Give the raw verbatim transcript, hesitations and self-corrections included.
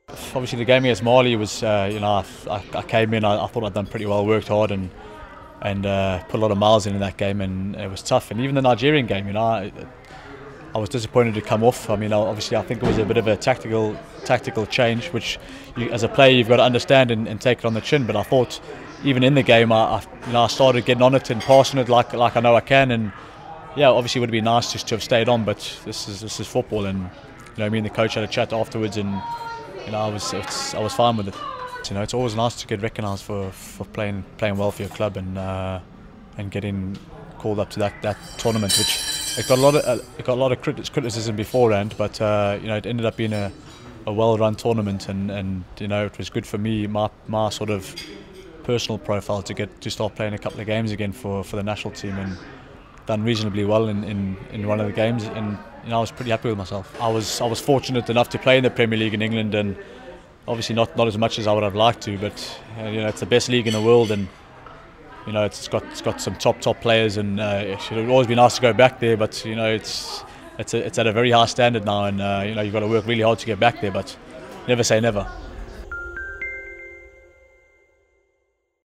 Obviously, the game against Mali was, uh, you know, I, I came in, I, I thought I'd done pretty well, worked hard, and and uh, put a lot of miles in in that game, and it was tough. And even the Nigerian game, you know, I, I was disappointed to come off. I mean, obviously, I think it was a bit of a tactical tactical change, which you, as a player you've got to understand and, and take it on the chin. But I thought, even in the game, I, I, you know, I started getting on it and passing it like like I know I can. And yeah, obviously, it would have been nice just to have stayed on, but this is this is football, and you know, me and the coach had a chat afterwards, and you know, I was it's, I was fine with it. You know, it's always nice to get recognised for, for playing playing well for your club, and uh, and getting called up to that, that tournament, which it got a lot of uh, it got a lot of criti criticism beforehand, but uh, you know, it ended up being a, a well-run tournament, and, and you know, it was good for me, my my sort of personal profile, to get to start playing a couple of games again for, for the national team, and done reasonably well in, in, in one of the games, and you know, I was pretty happy with myself. I was I was fortunate enough to play in the Premier League in England, and obviously not, not as much as I would have liked to, but uh, you know, it's the best league in the world, and you know, it's got it's got some top top players, and uh, it would always be nice to go back there. But you know, it's it's a, it's at a very high standard now, and uh, you know, you've got to work really hard to get back there. But never say never.